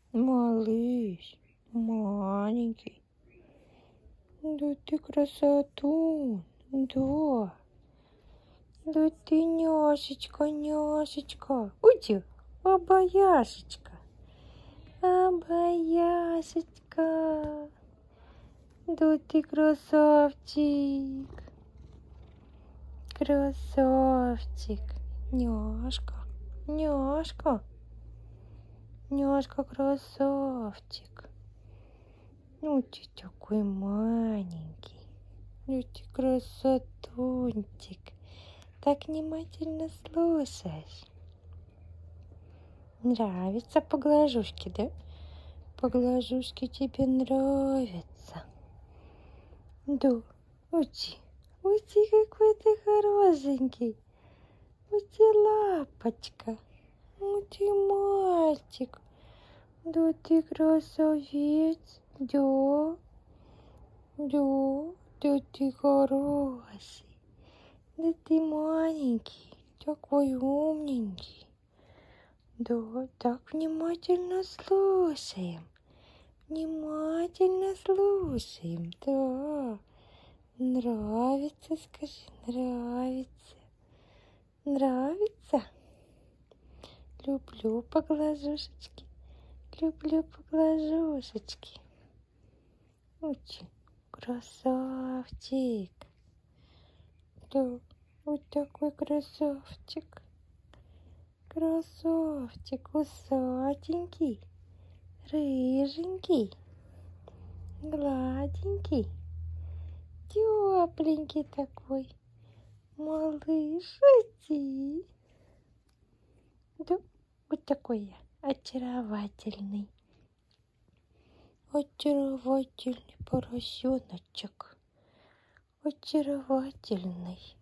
Малыш, маленький. Да ты красотун, да. Да ты няшечка, няшечка. Уйди, обаяшечка. Обаяшечка. Да ты красавчик. Красавчик. Няшка, няшка. Няшка, красавчик. Ну ты такой маленький. Ну ты красотунчик. Так внимательно слушаешь. Нравится поглажушки, да? Поглажушки тебе нравятся. Да, уйди. Уйди, какой ты хорошенький. Уйди, лапочка. Уйди, мальчик. Да ты красавец. Да. Да. Да ты хороший. Да ты маленький. Такой умненький. Да, так внимательно слушаем. Внимательно слушаем, да. Нравится, скажи, нравится. Нравится? Люблю поглажушечки. Люблю поглажушечки. Очень красавчик. Да, вот такой красавчик. Красавчик, усатенький, рыженький, гладенький, тепленький такой. Малыш, иди. Да, вот такой я очаровательный. Очаровательный поросеночек. Очаровательный.